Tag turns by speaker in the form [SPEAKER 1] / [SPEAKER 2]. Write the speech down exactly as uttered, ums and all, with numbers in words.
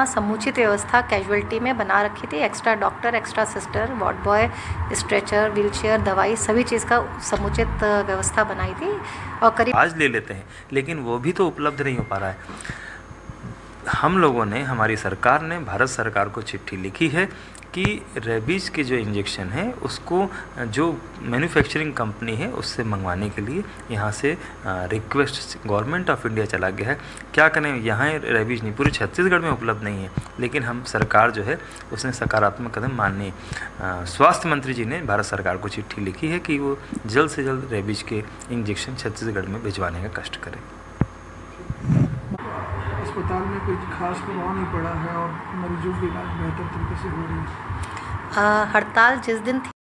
[SPEAKER 1] समुचित व्यवस्था कैजुअल्टी में बना रखी थी। Extra doctor, extra sister, ward boy, stretcher, wheelchair, दवाई, सभी चीज़ का समुचित व्यवस्था बनाई थी। और करीब
[SPEAKER 2] आज ले लेते हैं, लेकिन वो भी तो उपलब्ध नहीं हो पा रहा है। हम लोगों ने, हमारी सरकार ने भारत सरकार को चिट्ठी लिखी है कि रेबीज़ के जो इंजेक्शन है उसको जो मैन्युफैक्चरिंग कंपनी है उससे मंगवाने के लिए यहाँ से रिक्वेस्ट गवर्नमेंट ऑफ इंडिया चला गया है। क्या करें, यहाँ रेबीज़ नहीं, पूरे छत्तीसगढ़ में उपलब्ध नहीं है, लेकिन हम सरकार जो है उसने सकारात्मक कदम मानने। स्वास्थ्य मंत्री जी ने भारत सरकार को चिट्ठी लिखी है कि वो जल्द से जल्द रेबीज़ के इंजेक्शन छत्तीसगढ़ में भिजवाने का कष्ट करें।
[SPEAKER 3] अस्पताल में कोई खास प्रभाव नहीं पड़ा है और मरीजों की इलाज बेहतर तरीके से हो रही है।
[SPEAKER 1] हड़ताल जिस दिन थी